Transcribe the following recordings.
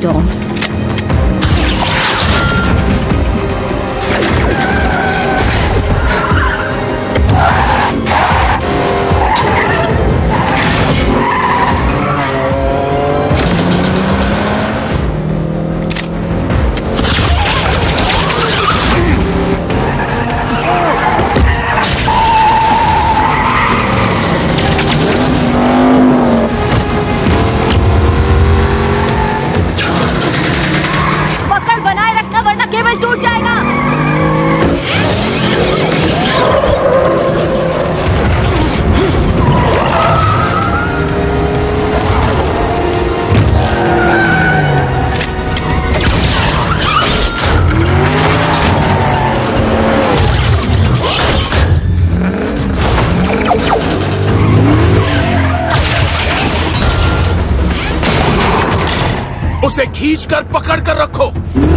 Don. टूट जाएगा। उसे खींचकर पकड़ कर रखो।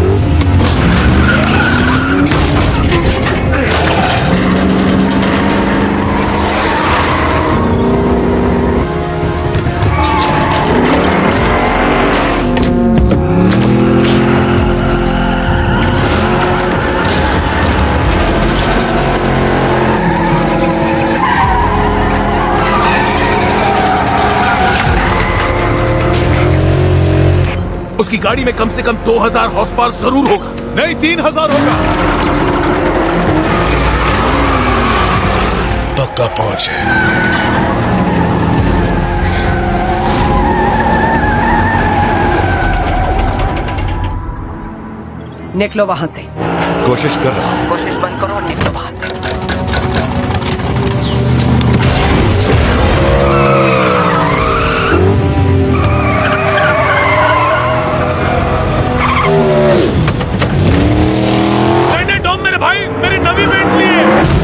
उसकी गाड़ी में कम से कम 2000 हॉर्स पावर जरूर होगा। नहीं, 3000 होगा। पक्का पहुंच है। निकलो वहां से। कोशिश कर रहा हूं। कोशिश बंद करो और निकलो वहां से। भाई, मेरी नवी बेंटली है।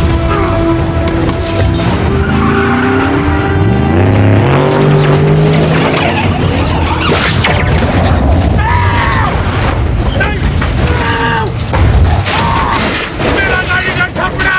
मेरा गाड़ी का छपड़ा।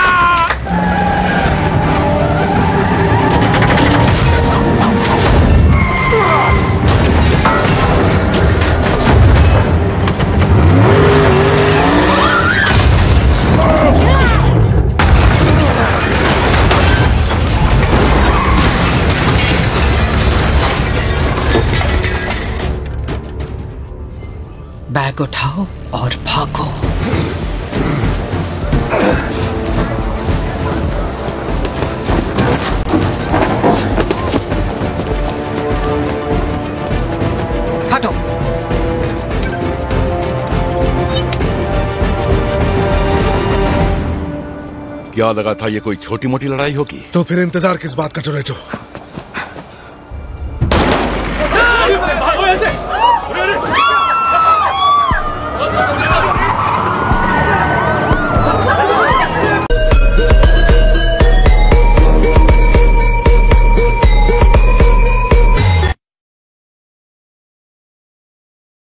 बैग उठाओ और भागो। हटो। क्या लगा था ये कोई छोटी मोटी लड़ाई होगी? तो फिर इंतजार किस बात का टोरेटो?